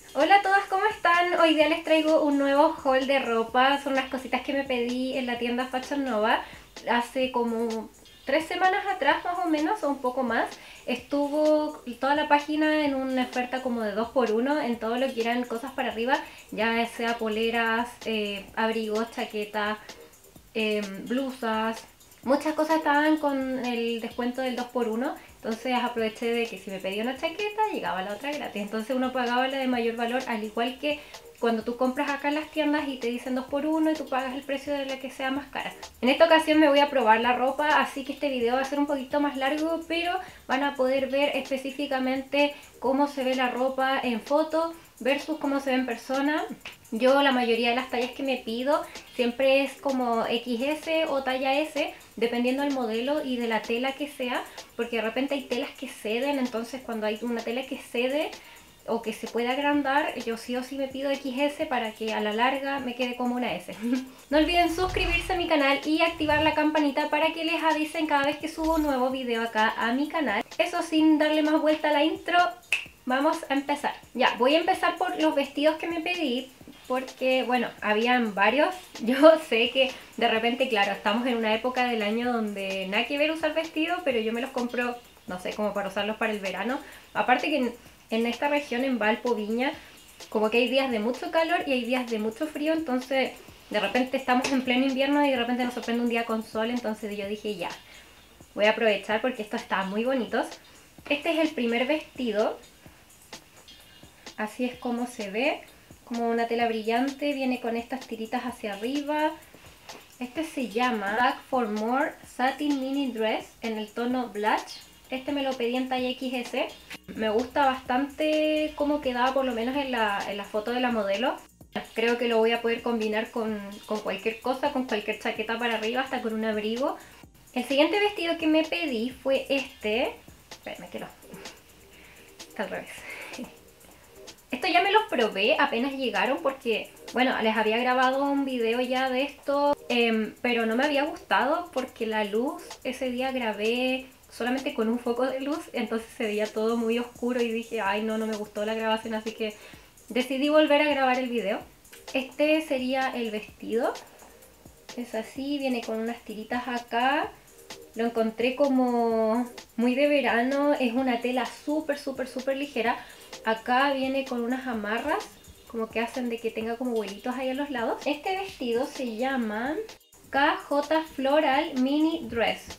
Hola a todas, ¿cómo están? Hoy día les traigo un nuevo haul de ropa. Son unas cositas que me pedí en la tienda Fashion Nova hace como 3 semanas atrás más o menos, o un poco más. Estuvo toda la página en una oferta como de 2x1 en todo lo que eran cosas para arriba, ya sea poleras, abrigos, chaquetas, blusas. Muchas cosas estaban con el descuento del 2x1, entonces aproveché de que si me pedía una chaqueta llegaba la otra gratis. Entonces uno pagaba la de mayor valor, al igual que cuando tú compras acá en las tiendas y te dicen 2x1 y tú pagas el precio de la que sea más cara. En esta ocasión me voy a probar la ropa, así que este video va a ser un poquito más largo, pero van a poder ver específicamente cómo se ve la ropa en foto versus cómo se ve en persona. Yo la mayoría de las tallas que me pido siempre es como XS o talla S, dependiendo del modelo y de la tela que sea, porque de repente hay telas que ceden, entonces cuando hay una tela que cede o que se puede agrandar, yo sí o sí me pido XS para que a la larga me quede como una S. No olviden suscribirse a mi canal y activar la campanita para que les avisen cada vez que subo un nuevo video acá a mi canal. Eso sin darle más vuelta a la intro, vamos a empezar. Ya, voy a empezar por los vestidos que me pedí, porque, bueno, habían varios. Yo sé que de repente, claro, estamos en una época del año donde nada que ver usar vestido, pero yo me los compro, no sé, como para usarlos para el verano. Aparte que en esta región, en Valpo, Viña, como que hay días de mucho calor y hay días de mucho frío, entonces de repente estamos en pleno invierno y de repente nos sorprende un día con sol, entonces yo dije ya, voy a aprovechar porque estos están muy bonitos. Este es el primer vestido, así es como se ve, como una tela brillante, viene con estas tiritas hacia arriba. Este se llama Back for More Satin Mini Dress en el tono Blush. Este me lo pedí en talla XS. Me gusta bastante cómo quedaba, por lo menos en la foto de la modelo. Creo que lo voy a poder combinar con cualquier cosa, con cualquier chaqueta para arriba, hasta con un abrigo. El siguiente vestido que me pedí fue este. Espérame que está al revés. Esto ya me los probé apenas llegaron porque, bueno, les había grabado un video ya de esto, pero no me había gustado porque la luz, ese día grabé solamente con un foco de luz, entonces se veía todo muy oscuro y dije, ay no, no me gustó la grabación, así que decidí volver a grabar el video. Este sería el vestido, es así, viene con unas tiritas acá. Lo encontré como muy de verano, es una tela súper ligera. Acá viene con unas amarras, como que hacen de que tenga como vuelitos ahí a los lados. Este vestido se llama KJ Floral Mini Dress.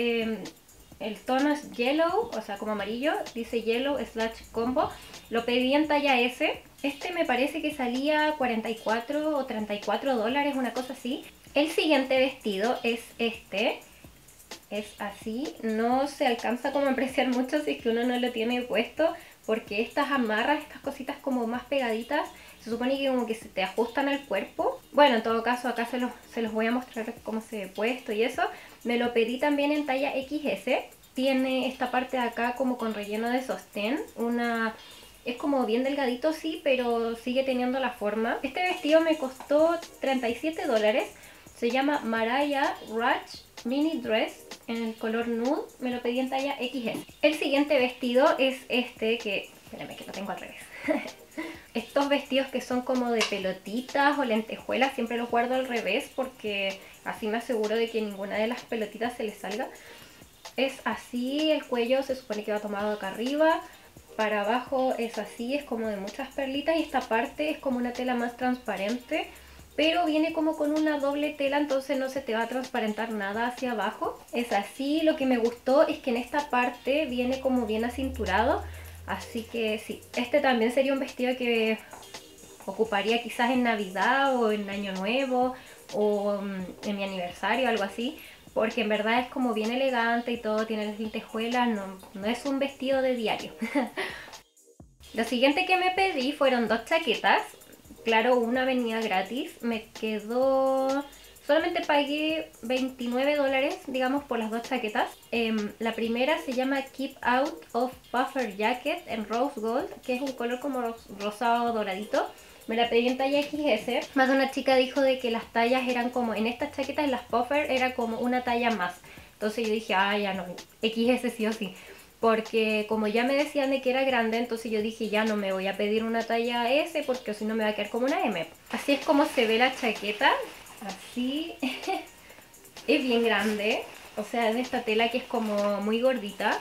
El tono es yellow, o sea como amarillo, dice yellow slash combo. Lo pedí en talla S. Este me parece que salía 44 o 34 dólares, una cosa así. El siguiente vestido es este. Es así, no se alcanza como a apreciar mucho si es que uno no lo tiene puesto, porque estas amarras, estas cositas como más pegaditas, se supone que como que se te ajustan al cuerpo. Bueno, en todo caso acá se los voy a mostrar cómo se ve puesto y eso. Me lo pedí también en talla XS. Tiene esta parte de acá como con relleno de sostén, es como bien delgadito sí, pero sigue teniendo la forma. Este vestido me costó 37 dólares. Se llama Mariah Rush Mini Dress en el color nude. Me lo pedí en talla XS. El siguiente vestido es este que... Espérame que lo tengo al revés. Estos vestidos que son como de pelotitas o lentejuelas siempre los guardo al revés porque así me aseguro de que ninguna de las pelotitas se les salga. Es así, el cuello se supone que va tomado acá arriba. Para abajo es así, es como de muchas perlitas y esta parte es como una tela más transparente, pero viene como con una doble tela, entonces no se te va a transparentar nada hacia abajo. Es así, lo que me gustó es que en esta parte viene como bien acinturado, así que sí, este también sería un vestido que ocuparía quizás en Navidad o en Año Nuevo o en mi aniversario, algo así, porque en verdad es como bien elegante y todo, tiene las lentejuelas, no es un vestido de diario. Lo siguiente que me pedí fueron dos chaquetas. Claro, una venía gratis, me quedó... Solamente pagué 29 dólares, digamos, por las dos chaquetas. La primera se llama Keep Out of Puffer Jacket en Rose Gold, que es un color como rosado doradito. Me la pedí en talla XS. Más de una chica dijo de que las tallas eran como... En estas chaquetas, las puffer, era como una talla más. Entonces yo dije, ah, ya no, XS sí o sí. porque como ya me decían de que era grande, entonces yo dije ya no me voy a pedir una talla S porque si no me va a quedar como una M. Así es como se ve la chaqueta, así. Es bien grande, o sea, en esta tela que es como muy gordita.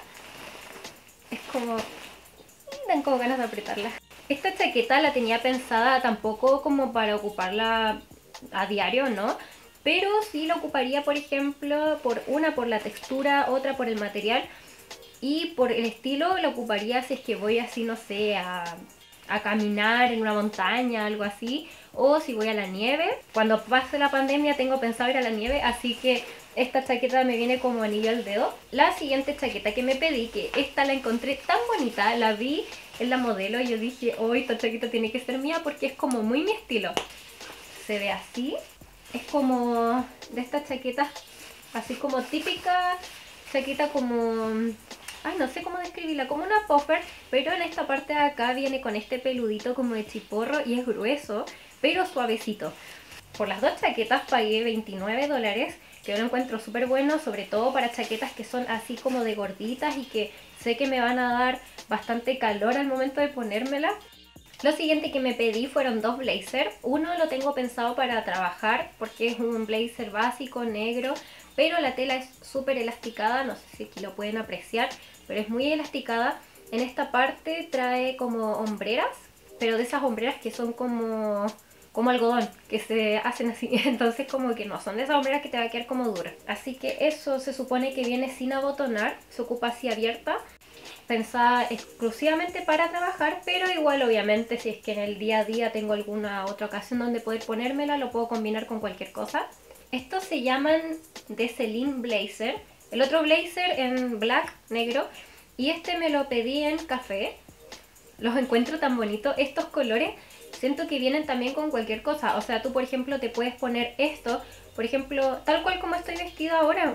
Es como... dan como ganas de apretarla. Esta chaqueta la tenía pensada tampoco como para ocuparla a diario, ¿no? Pero sí la ocuparía, por ejemplo, por la textura, otra por el material y por el estilo la ocuparía si es que voy así, no sé, a caminar en una montaña, algo así, o si voy a la nieve. Cuando pase la pandemia tengo pensado ir a la nieve, así que esta chaqueta me viene como anillo al dedo. La siguiente chaqueta que me pedí, que esta la encontré tan bonita, la vi en la modelo y yo dije, oh, esta chaqueta tiene que ser mía porque es como muy mi estilo. Se ve así, es como de estas chaquetas así como típica chaqueta como... ay, no sé cómo describirla, como una puffer, pero en esta parte de acá viene con este peludito como de chiporro y es grueso, pero suavecito. Por las dos chaquetas pagué $29, que yo lo encuentro súper bueno, sobre todo para chaquetas que son así como de gorditas y que sé que me van a dar bastante calor al momento de ponérmela. Lo siguiente que me pedí fueron dos blazers. Uno lo tengo pensado para trabajar porque es un blazer básico negro, pero la tela es súper elasticada, no sé si aquí lo pueden apreciar, pero es muy elasticada. En esta parte trae como hombreras, pero de esas hombreras que son como algodón, que se hacen así, entonces como que no son de esas hombreras que te va a quedar como dura. Así que eso se supone que viene sin abotonar, se ocupa así abierta, pensada exclusivamente para trabajar, pero igual obviamente si es que en el día a día tengo alguna otra ocasión donde poder ponérmela, lo puedo combinar con cualquier cosa. Estos se llaman de Celine Blazer, el otro blazer en black, negro, y este me lo pedí en café. Los encuentro tan bonitos, estos colores siento que vienen también con cualquier cosa, o sea, tú por ejemplo te puedes poner esto, por ejemplo, tal cual como estoy vestida ahora,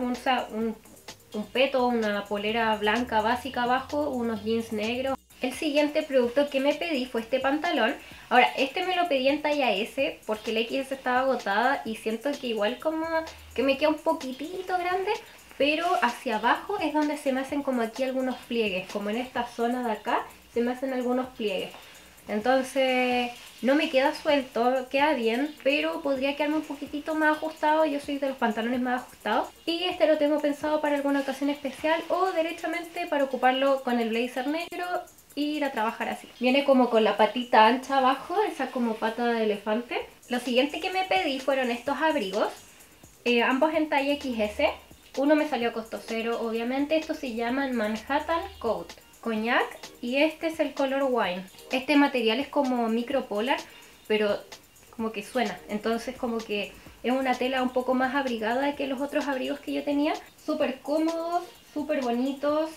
un peto, una polera blanca básica abajo, unos jeans negros. El siguiente producto que me pedí fue este pantalón. Ahora, este me lo pedí en talla S porque la XS estaba agotada y siento que igual como que me queda un poquitito grande, pero hacia abajo es donde se me hacen como aquí algunos pliegues, como en esta zona de acá se me hacen algunos pliegues. Entonces no me queda suelto, queda bien, pero podría quedarme un poquitito más ajustado. Yo soy de los pantalones más ajustados y este lo tengo pensado para alguna ocasión especial o derechamente para ocuparlo con el blazer negro e ir a trabajar así. Viene como con la patita ancha abajo, esa como pata de elefante. Lo siguiente que me pedí fueron estos abrigos, ambos en talla XS. Uno me salió a costo cero, obviamente. Estos se llaman Manhattan Coat Coñac y este es el color wine. Este material es como micropolar, pero como que suena, entonces como que es una tela un poco más abrigada que los otros abrigos que yo tenía. Súper cómodos, súper bonitos,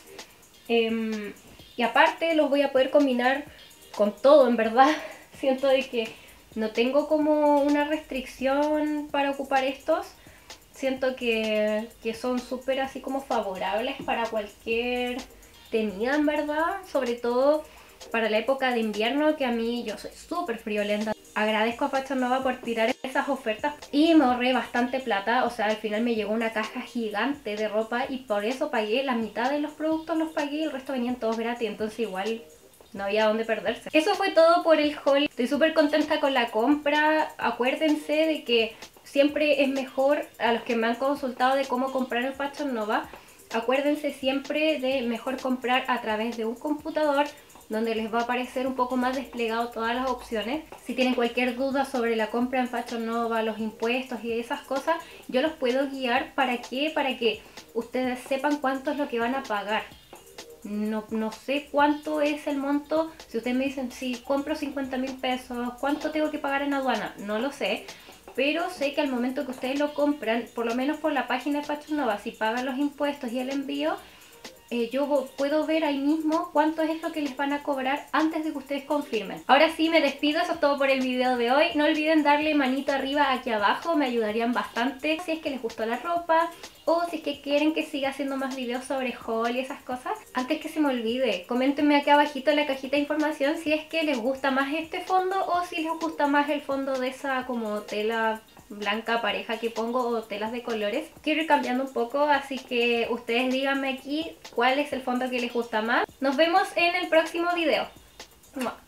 y aparte los voy a poder combinar con todo, en verdad. Siento de que no tengo como una restricción para ocupar estos. Siento que son súper así como favorables para cualquier tenida, en verdad, sobre todo para la época de invierno, que a mí yo soy súper friolenta. Agradezco a Fashion Nova por tirar esas ofertas y me ahorré bastante plata, o sea, al final me llegó una caja gigante de ropa y por eso pagué la mitad de los productos, los pagué y el resto venían todos gratis, entonces igual no había dónde perderse. Eso fue todo por el haul. Estoy súper contenta con la compra. Acuérdense de que siempre es mejor, a los que me han consultado de cómo comprar en Fashion Nova, acuérdense siempre de mejor comprar a través de un computador donde les va a aparecer un poco más desplegado todas las opciones. Si tienen cualquier duda sobre la compra en Fashion Nova, los impuestos y esas cosas, yo los puedo guiar. ¿Para qué? Para que ustedes sepan cuánto es lo que van a pagar. No sé cuánto es el monto. Si ustedes me dicen, si compro 50.000 pesos, ¿cuánto tengo que pagar en aduana? No lo sé. Pero sé que al momento que ustedes lo compran, por lo menos por la página de Fashion Nova, si pagan los impuestos y el envío, yo puedo ver ahí mismo cuánto es lo que les van a cobrar antes de que ustedes confirmen. Ahora sí, me despido, eso es todo por el video de hoy. No olviden darle manito arriba aquí abajo, me ayudarían bastante si es que les gustó la ropa o si es que quieren que siga haciendo más videos sobre haul y esas cosas. Antes que se me olvide, coméntenme aquí abajito en la cajita de información si es que les gusta más este fondo o si les gusta más el fondo de esa como tela blanca pareja que pongo o telas de colores. Quiero ir cambiando un poco, así que ustedes díganme aquí cuál es el fondo que les gusta más. Nos vemos en el próximo video. ¡Mua!